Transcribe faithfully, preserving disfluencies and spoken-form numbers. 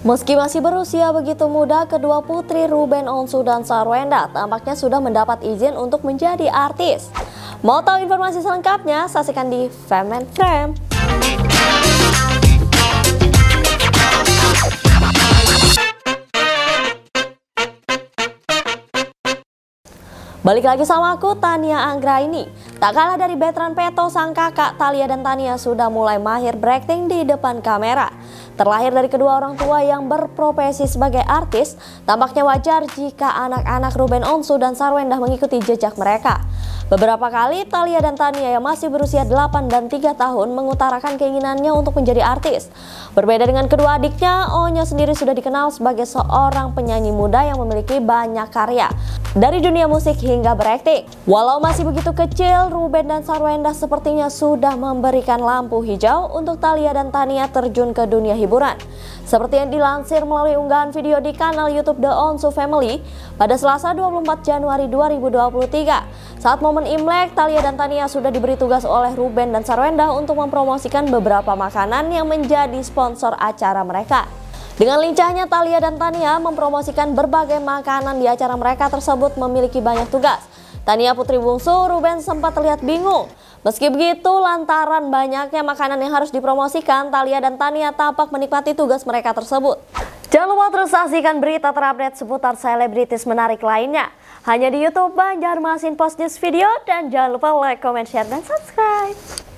Meski masih berusia begitu muda, kedua putri Ruben Onsu dan Sarwenda tampaknya sudah mendapat izin untuk menjadi artis. Mau tahu informasi selengkapnya? Saksikan di Fame and Frame. Balik lagi sama aku, Tania Anggraini. Tak kalah dari Betran Peto, sang kakak, Thalia dan Tania sudah mulai mahir berakting di depan kamera. Terlahir dari kedua orang tua yang berprofesi sebagai artis, tampaknya wajar jika anak-anak Ruben Onsu dan Sarwenda mengikuti jejak mereka. Beberapa kali Thalia dan Tania yang masih berusia delapan dan tiga tahun mengutarakan keinginannya untuk menjadi artis. Berbeda dengan kedua adiknya, Onya sendiri sudah dikenal sebagai seorang penyanyi muda yang memiliki banyak karya dari dunia musik hingga berakting. Walau masih begitu kecil, Ruben dan Sarwenda sepertinya sudah memberikan lampu hijau untuk Thalia dan Tania terjun ke dunia hiburan. Seperti yang dilansir melalui unggahan video di kanal YouTube The Onsu Family pada Selasa dua puluh empat Januari dua ribu dua puluh tiga. Saat momen Imlek, Thalia dan Tania sudah diberi tugas oleh Ruben dan Sarwenda untuk mempromosikan beberapa makanan yang menjadi sponsor acara mereka. Dengan lincahnya, Thalia dan Tania mempromosikan berbagai makanan di acara mereka tersebut memiliki banyak tugas. Tania putri bungsu, Ruben sempat terlihat bingung. Meski begitu, lantaran banyaknya makanan yang harus dipromosikan, Thalia dan Tania tampak menikmati tugas mereka tersebut. Jangan lupa terus saksikan berita terupdate seputar selebritis menarik lainnya hanya di YouTube Banjarmasin Post News Video, dan jangan lupa like, comment, share, dan subscribe.